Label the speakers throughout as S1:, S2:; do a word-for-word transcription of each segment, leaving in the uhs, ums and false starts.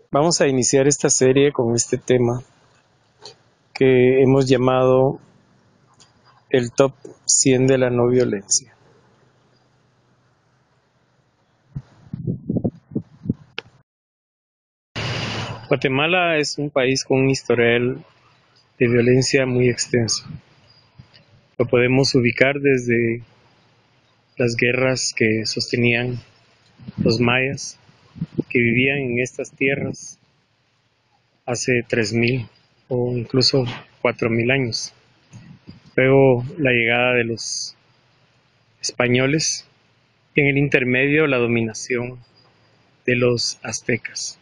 S1: Vamos a iniciar esta serie con este tema que hemos llamado el top cien de la no violencia. Guatemala es un país con un historial de violencia muy extenso. Lo podemos ubicar desde las guerras que sostenían los mayas, que vivían en estas tierras hace tres mil o incluso cuatro mil años. Luego la llegada de los españoles y en el intermedio la dominación de los aztecas.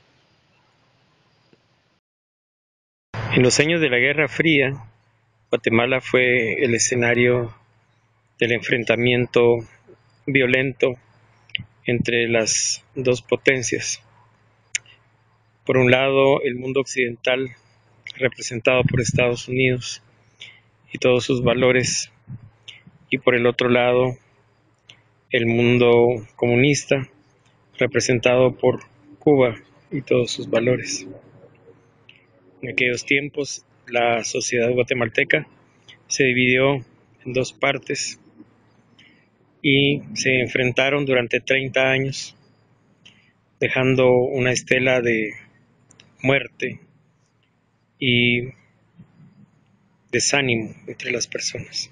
S1: En los años de la Guerra Fría, Guatemala fue el escenario del enfrentamiento violento entre las dos potencias. Por un lado, el mundo occidental, representado por Estados Unidos y todos sus valores, y por el otro lado, el mundo comunista, representado por Cuba y todos sus valores. En aquellos tiempos, la sociedad guatemalteca se dividió en dos partes y se enfrentaron durante treinta años, dejando una estela de muerte y desánimo entre las personas.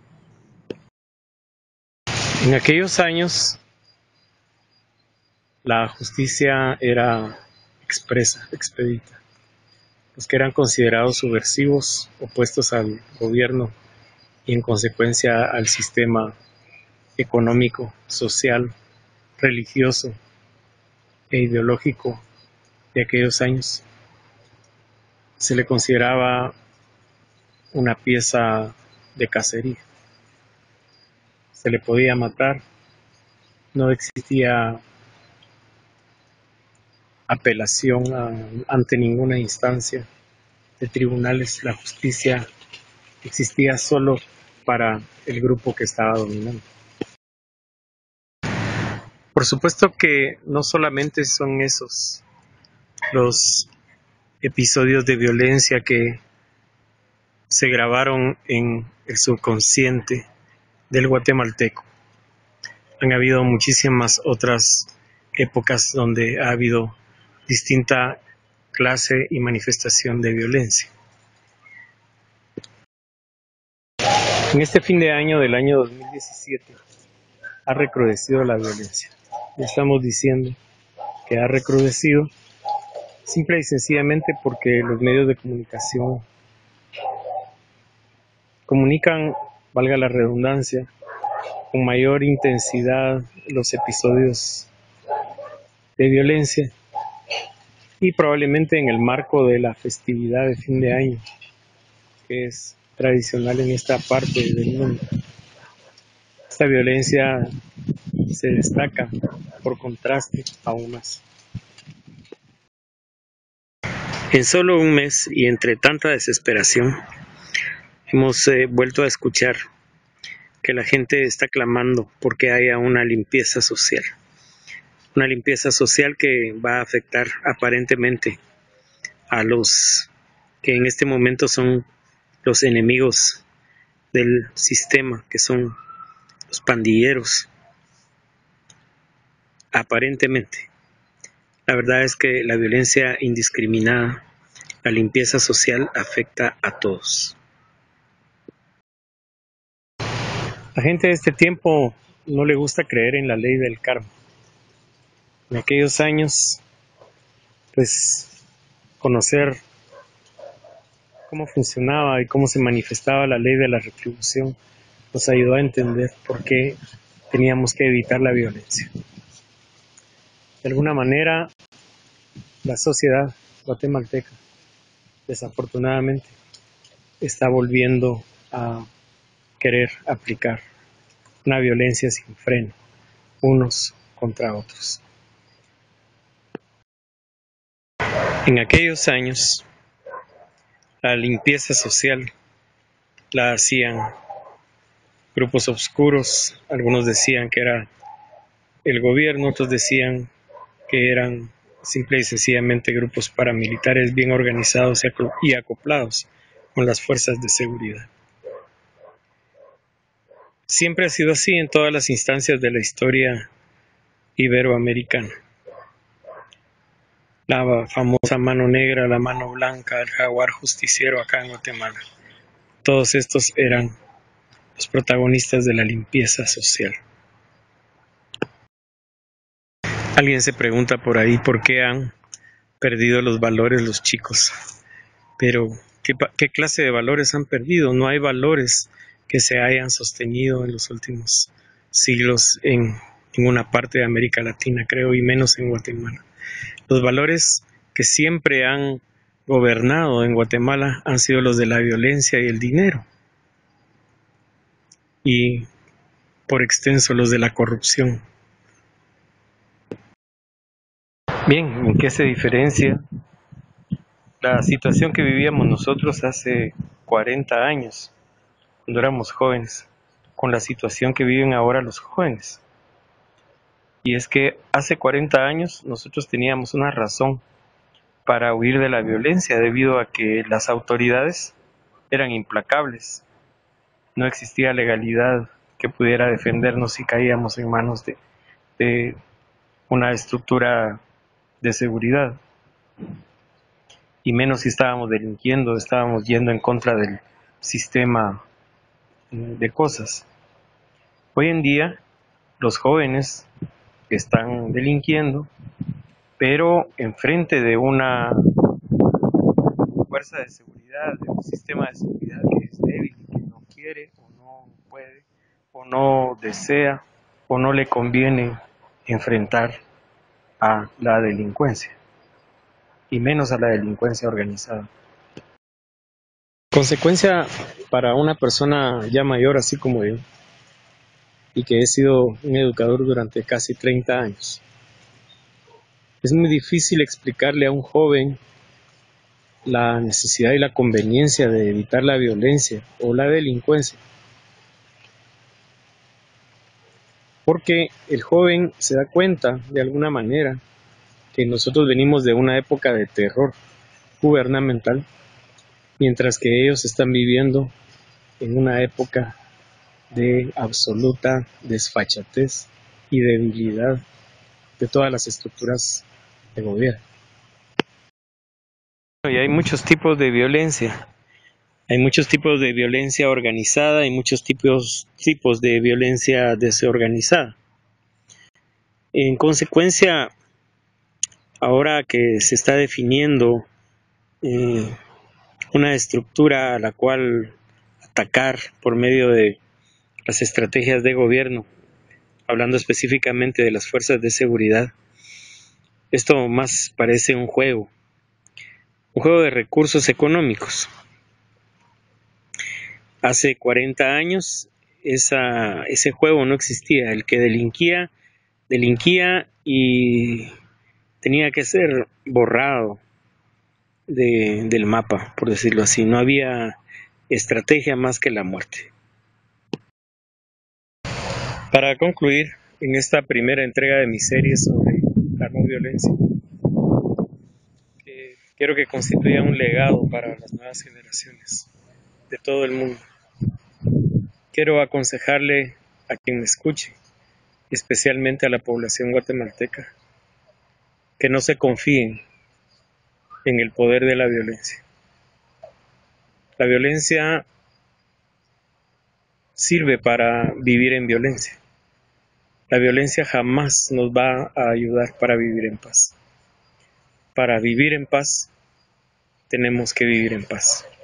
S1: En aquellos años, la justicia era expresa, expedita. Los que eran considerados subversivos, opuestos al gobierno y en consecuencia al sistema económico, social, religioso e ideológico de aquellos años, se le consideraba una pieza de cacería. Se le podía matar, no existía apelación a, ante ninguna instancia de tribunales. La justicia existía solo para el grupo que estaba dominando. Por supuesto que no solamente son esos los episodios de violencia que se grabaron en el subconsciente del guatemalteco. Han habido muchísimas otras épocas donde ha habido distinta clase y manifestación de violencia. En este fin de año del año dos mil diecisiete ha recrudecido la violencia. Ya estamos diciendo que ha recrudecido simple y sencillamente porque los medios de comunicación comunican, valga la redundancia, con mayor intensidad los episodios de violencia y probablemente en el marco de la festividad de fin de año, que es tradicional en esta parte del mundo. Esta violencia se destaca por contraste aún más. En solo un mes y entre tanta desesperación, hemos eh, vuelto a escuchar que la gente está clamando porque haya una limpieza social. Una limpieza social que va a afectar aparentemente a los que en este momento son los enemigos del sistema, que son los pandilleros. Aparentemente. La verdad es que la violencia indiscriminada, la limpieza social afecta a todos. La gente de este tiempo no le gusta creer en la ley del karma. En aquellos años, pues, conocer cómo funcionaba y cómo se manifestaba la ley de la retribución nos ayudó a entender por qué teníamos que evitar la violencia. De alguna manera, la sociedad guatemalteca, desafortunadamente, está volviendo a querer aplicar una violencia sin freno, unos contra otros. En aquellos años, la limpieza social la hacían grupos oscuros. Algunos decían que era el gobierno, otros decían que eran simple y sencillamente grupos paramilitares bien organizados y acoplados con las fuerzas de seguridad. Siempre ha sido así en todas las instancias de la historia iberoamericana. La famosa mano negra, la mano blanca, el jaguar justiciero acá en Guatemala. Todos estos eran los protagonistas de la limpieza social. Alguien se pregunta por ahí por qué han perdido los valores los chicos. Pero, ¿qué, qué clase de valores han perdido? No hay valores que se hayan sostenido en los últimos siglos en ninguna parte de América Latina, creo, y menos en Guatemala. Los valores que siempre han gobernado en Guatemala han sido los de la violencia y el dinero. Y, por extenso, los de la corrupción. Bien, ¿en qué se diferencia la situación que vivíamos nosotros hace cuarenta años, cuando éramos jóvenes, con la situación que viven ahora los jóvenes? Y es que hace cuarenta años nosotros teníamos una razón para huir de la violencia debido a que las autoridades eran implacables. No existía legalidad que pudiera defendernos si caíamos en manos de, de una estructura de seguridad. Y menos si estábamos delinquiendo, estábamos yendo en contra del sistema de cosas. Hoy en día los jóvenes están delinquiendo, pero enfrente de una fuerza de seguridad, de un sistema de seguridad que es débil, que no quiere o no puede o no desea o no le conviene enfrentar a la delincuencia, y menos a la delincuencia organizada. Consecuencia para una persona ya mayor así como yo, y que he sido un educador durante casi treinta años. Es muy difícil explicarle a un joven la necesidad y la conveniencia de evitar la violencia o la delincuencia, porque el joven se da cuenta de alguna manera que nosotros venimos de una época de terror gubernamental, mientras que ellos están viviendo en una época de absoluta desfachatez y debilidad de todas las estructuras de gobierno. Y hay muchos tipos de violencia. Hay muchos tipos de violencia organizada y muchos tipos, tipos de violencia desorganizada. En consecuencia, ahora que se está definiendo eh, una estructura a la cual atacar por medio de las estrategias de gobierno, hablando específicamente de las fuerzas de seguridad, esto más parece un juego, un juego de recursos económicos. Hace cuarenta años esa, ese juego no existía. El que delinquía, delinquía y tenía que ser borrado de, del mapa, por decirlo así. No había estrategia más que la muerte. Para concluir, en esta primera entrega de mi serie sobre la no violencia, eh, quiero que constituya un legado para las nuevas generaciones de todo el mundo. Quiero aconsejarle a quien me escuche, especialmente a la población guatemalteca, que no se confíen en el poder de la violencia. La violencia sirve para vivir en violencia. La violencia jamás nos va a ayudar para vivir en paz. Para vivir en paz, tenemos que vivir en paz.